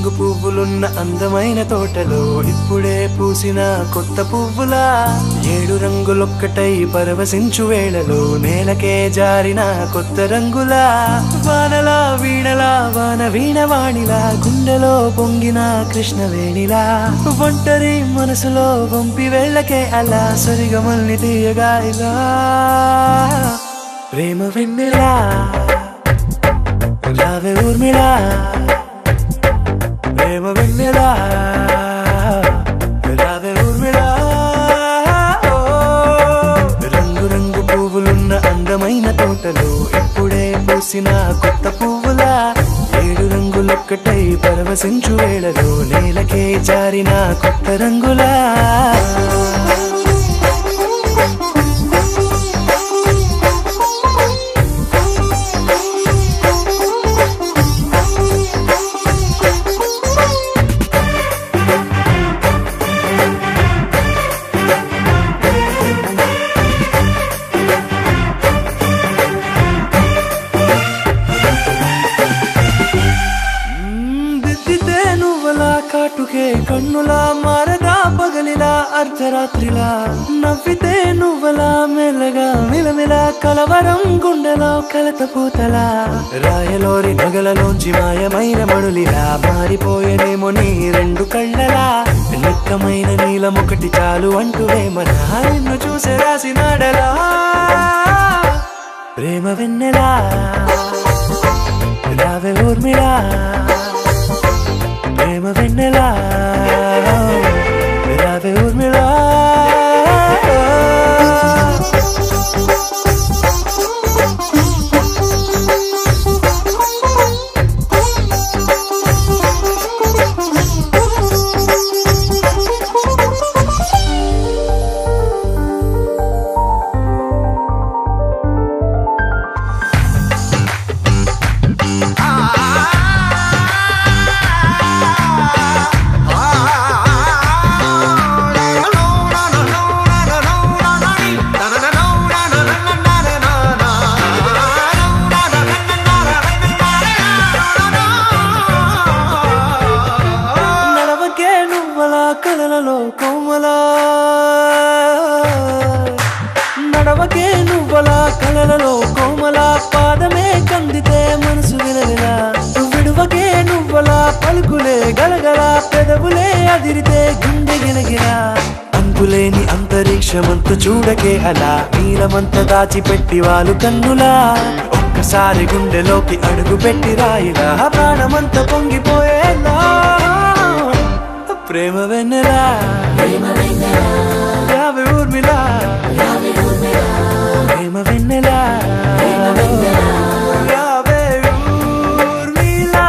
రంగు పువ్వులున్న అందమైన తోటలో ఇప్పుడే పూసిన కొత్త పువ్వులా 7 రంగులొక్కటై పరవశించు వేళలో నేలకే జారిన కొత్త రంగులా వానలా వీణలా వాన వీణవాణిలా గుండెలో పొంగిన కృష్ణవేణిలా ఒంటరి మనసులో వంపి వెళ్ళకే అలా సరిగమల్ని తీయగా ఇలా ప్రేమ వెన్నెలా రావే ఊర్మిళా ప్రేమ వెన్నెలా రావే ఊర్మిళా రంగు రంగు పువ్వులున్న అందమైన తోటలో ఇప్పుడే పూసిన కొత్త పువ్వులా 7 రంగులొక్కటై పరవశించు వేళలో నేలకే జారిన కొత్త రంగులా కాటుకే కన్నులా మారదా పగలిలా అర్ధరాత్రిలా నవ్వితే నువ్వలా మెల్లగా మిలమిలా కలవరం గుండెలో కలత పూతలా రాయలోరి నగలలోంచి మాయమైన మణులిలా మారిపోయేనేమో నీ 2 కళ్ళలా నిక్కమైన నీలమొకటి చాలు అంటూ వేమనా నిన్ను చూసే రాసినాడలా ప్రేమ వెన్నెలా రావే ఊర్మిళా ప్రేమ వెన్నెలా రావే ఊర్మిళా కలలలో కోమలా నడవకే నువ్వలా కలలలో కోమలా పాదమే కందితే మనసు విలవిలా విడువకే నువ్వలా పలుకులే గలగల పెదవులే అదిరితే గుండె గిలగిలా అంతులేని అంతరిక్షమంత చూడకే అలా నీలమంత దాచిపెట్టి వాళ్ళు కన్నులా ఒక్కసారి గుండెలోకి అడుగు పెట్టి రాయిలా ప్రాణమంత పొంగిపోయేలా ప్రేమ వెన్నెలా రావే ఊర్మిళా ప్రేమ వెన్నెలా రావే ఊర్మిళా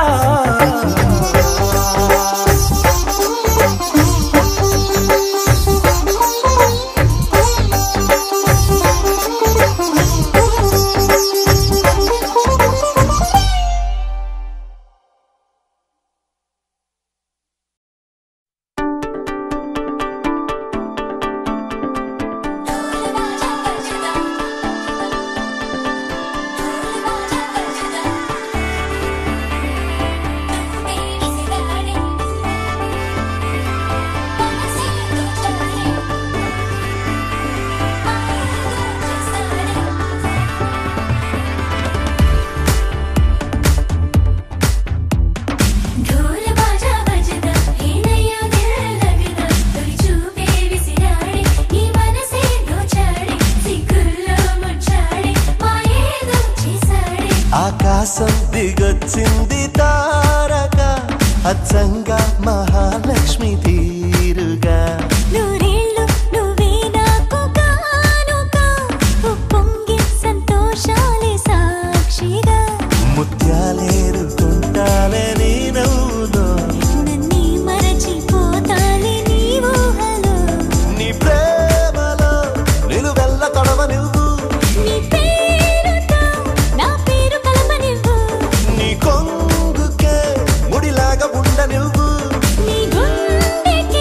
ఆకాశం దిగొచ్చింది తారక అచ్చంగా మహాలక్ష్మి తీరుగా నూరేళ్ళు నువ్వే నాకు కానుక ఉప్పొంగి సంతోషాలే సాక్షిగా ముత్యాలేరుకుంటాలే నీ నవ్వులో నన్నే మరచిపోతాలే నీ ఊహలో నీ ప్రేమలో నిలువెల్ల తడవ నువ్వు నీ పేరుతో నా పేరు కలప నువ్వు నీ కొంగుకే ముడిలాగా ఉండ నువ్వు నీ గుండెకి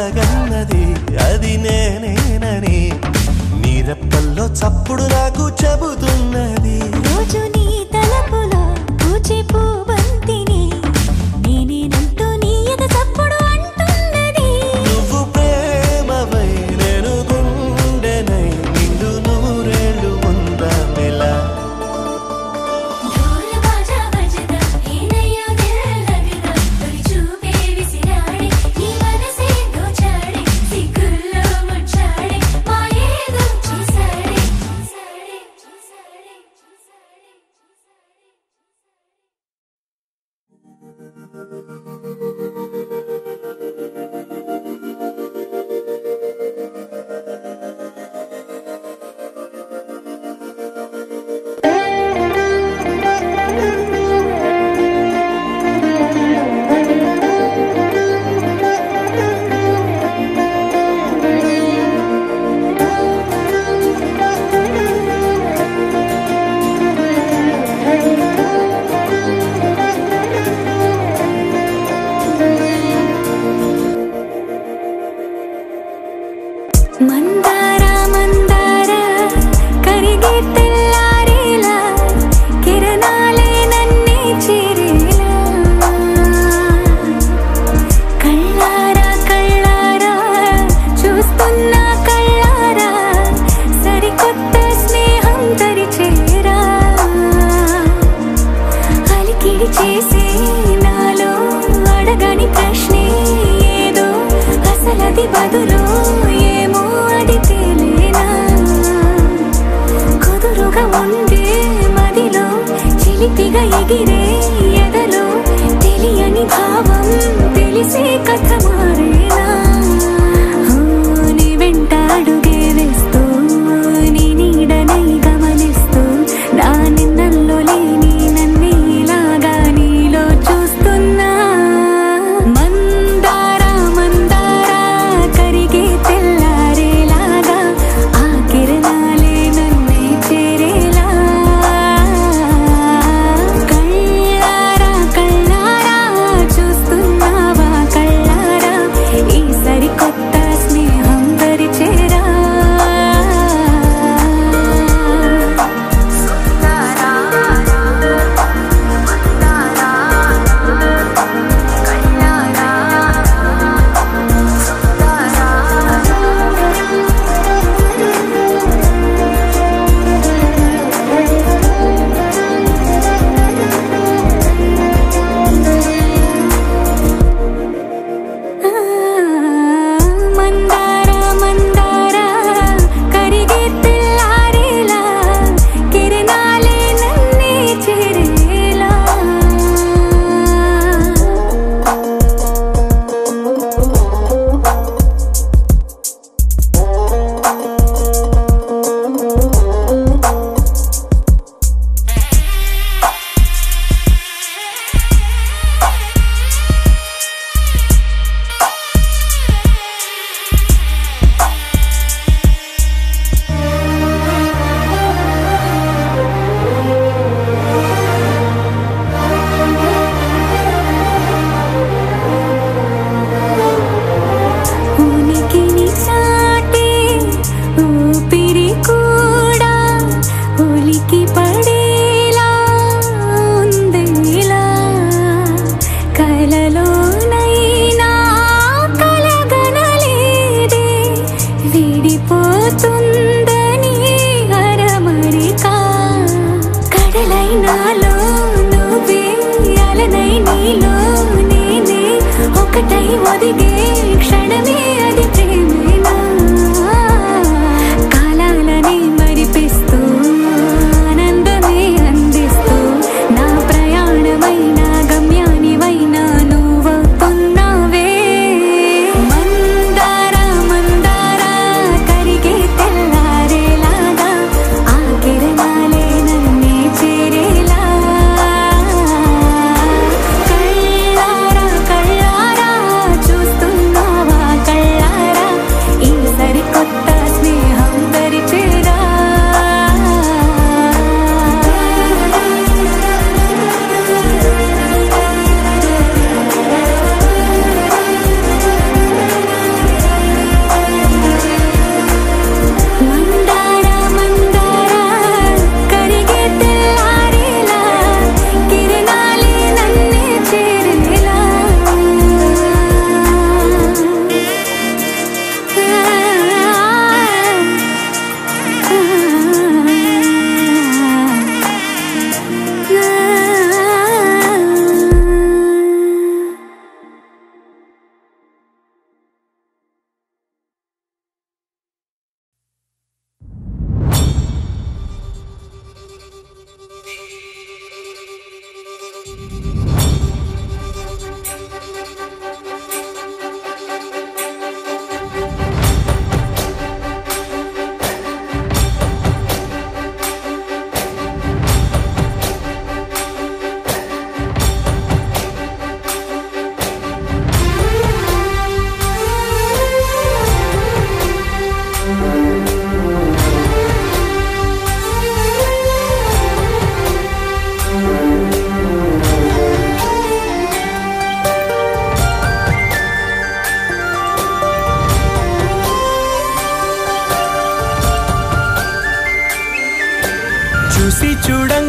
కలగన్నది అది నేనేనని నీరెప్పల్లో చప్పుడు నాకు చెబుతున్నది. రోజు నీ తలపులో పూచే పూబంతిని నేనేనంటూ నీ ఎద చప్పుడు అంటున్నది. నువ్వు ప్రేమవై నేను గుండెనై నిండు నూరేళ్ళు ఉందామెలా. మందార మందార కరిగే తెల్లారేలా కిరణాలే నన్నే చేరేలా కళ్ళారా కళ్ళారా చూస్తున్నా కళ్ళారా సరికొత్త స్నేహం తరిచేరా అలికిడి చేసే నాలో అడగని ప్రశ్నే ఏదో అసలది బదులు ఏమో అది తేలేనా కుదురుగా ఉండే మదిలో చిలిపిగా ఎగిరే ఎదలో తెలియని భావం తెలిసే కథ మారేనా నీ వెంట అడుగే వేస్తూ నీ నీడనై గమనిస్తూ నా నిన్నల్లో లేని నన్నే ఇలాగా నీలో చూస్తున్నా మందార మందార కరిగే తెల్లారేలాగా ఆ కిరణాలే నన్నే చేరేలా కళ్ళారా కళ్ళారా చూస్తున్నావా కళ్ళారా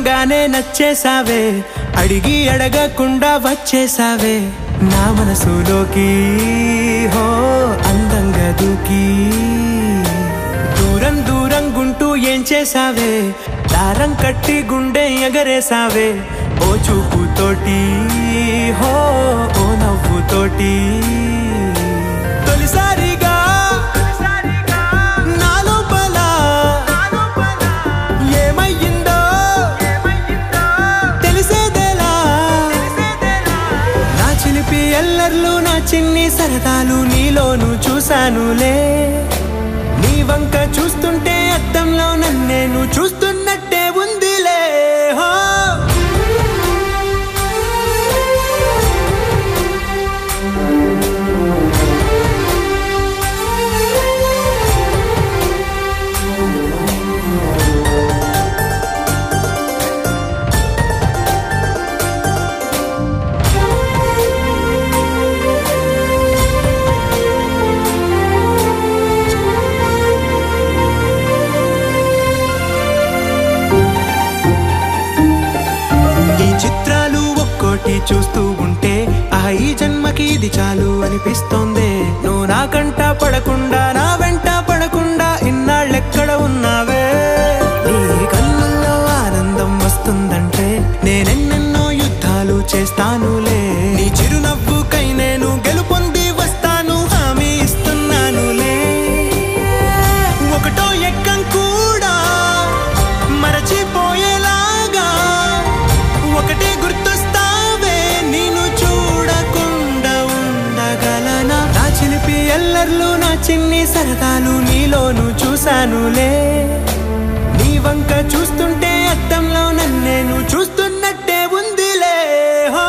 చూడంగానే నచ్చేసావే, అడిగి అడగకుండా వచ్చేసావే నా మనసులోకి, హో అందంగా దూకి. దూరం దూరం గుంటూ ఏం చేసావే, దారం కట్టి గుండె ఎగరేసావే ఓ చూపుతోటి, హో ఓ నవ్వుతోటి. తొలిసారిగా నా లోపల ఏమయ్యిందో తెలిసేదేలా. నా చిలిపి ఎల్లర్లు నా చిన్ని సరదాలు నీలోను చూశానులే. నీ వంక చూస్తుంటే అద్దంలో నన్నేను చూస్తున్నట్టే ఉందిలే. హో చూస్తూ ఉంటే ఈ జన్మకి ఇది చాలు అనిపిస్తోంది. నువ్వు నా కంట పడకుండా నా వెంట పడకుండా ఇన్నాళ్ళెక్కడ ఉన్నావే. నీ కళ్ళల్లో ఆనందం వస్తుందంటే నేనెన్నెన్నో యుద్ధాలు చేస్తానులే. నీ చిరునవ్వుకై నేను గెలుపొంది వస్తాను, హామీ ఇస్తున్నానులే. ఒకటో ఎక్కం కూడా మరచిపోయేలాగా ఒకటే గుర్తొస్తా. ఎల్లర్లు నా చిన్ని సరదాలు నీలోను చూశానులే. నీ వంక చూస్తుంటే అద్దంలో నన్నేను చూస్తున్నట్టే ఉందిలే. హో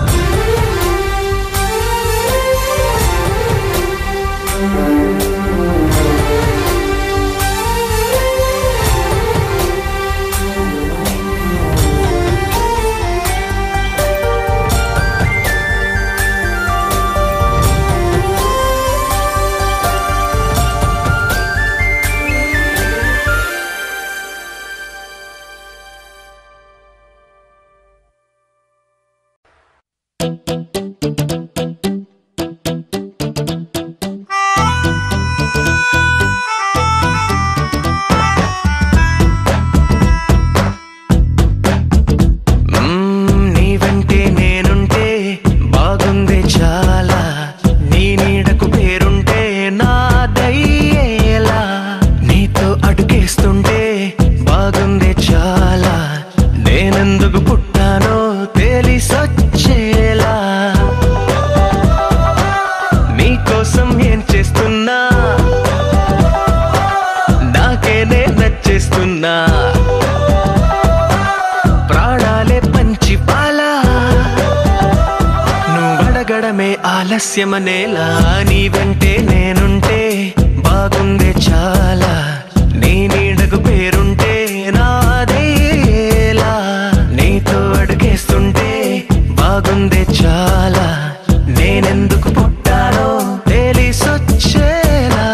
ఆలస్యమనేలా నీ వెంటే నేనుంటే బాగుందే చాలా. నీ నీడకు పేరుంటే నాదేలా. నీతో అడుగేస్తుంటే బాగుందే చాలా. నేనెందుకు పుట్టానో తెలిసొచ్చేలా.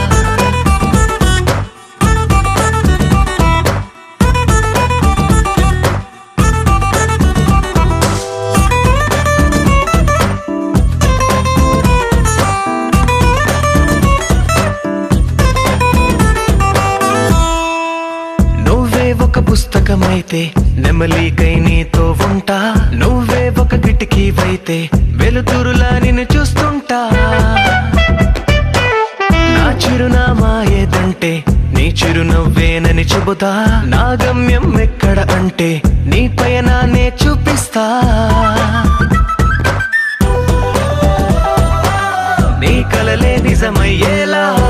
పుస్తకమైతే నెమలికై నీతో ఉంటా. నువ్వే ఒక కిటికీవైతే వెలుతురులా నిన్ను చూస్తుంటా. నా చిరునామా ఏదంటే నీ చిరునవ్వేనని చెబుతా. నా గమ్యం ఎక్కడ అంటే నీ పయనాన్నే చూపిస్తా. నీ కలలే నిజమయ్యేలా